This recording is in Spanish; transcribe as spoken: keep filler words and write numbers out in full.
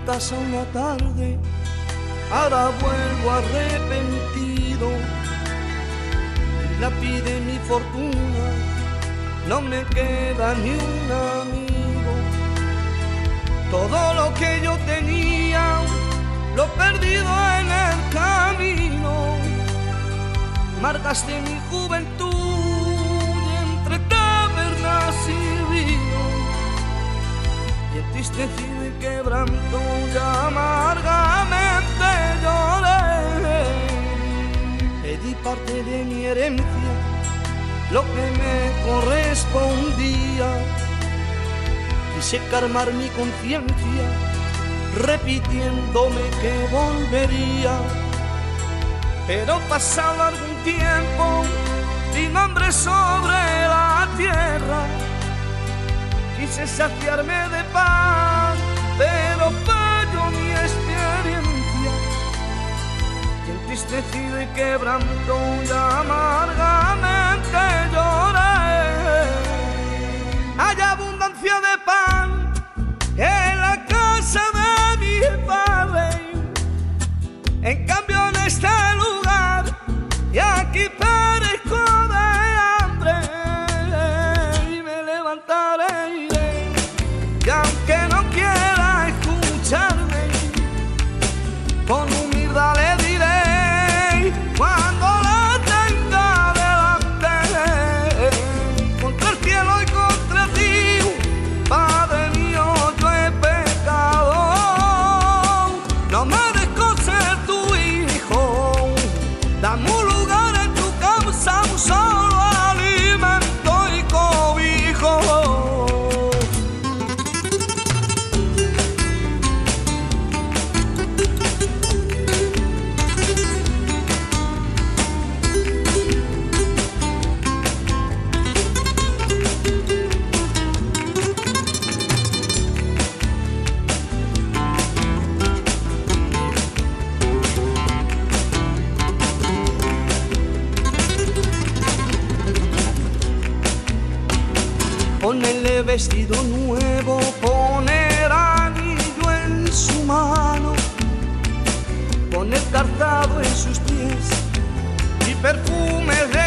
casa una tarde, ahora vuelvo arrepentido. Y la pide mi fortuna, no me queda ni un amigo. Todo lo que yo tenía, lo he perdido en el camino. Marcaste mi juventud entre tabernas y vino. Y entristecido y quebranto ya amargamente lloré. Pedí parte de mi herencia, lo que me correspondía. Quise calmar mi conciencia, repitiéndome que volvería. Pero pasado algún tiempo, sin nombre sobre la tierra, quise saciarme de paz, pero falló mi experiencia. Y entristecido y quebranto ya amargamente lloré. Hay abundancia de pan en la casa de mi padre, en cambio en este lugar y aquí perezco de hambre. Y me levantaré y iré, y aunque no quiera escucharme, con humildad le diré cuando la tenga delante. Contra el cielo y contra ti, Padre mío, yo he pecado. No merezco ser tu hijo. Dame un lugar en tu casa, un solo alimento y cobijo. Ponerle vestido nuevo, poner anillo en su mano, poner calzado en sus pies y perfumes de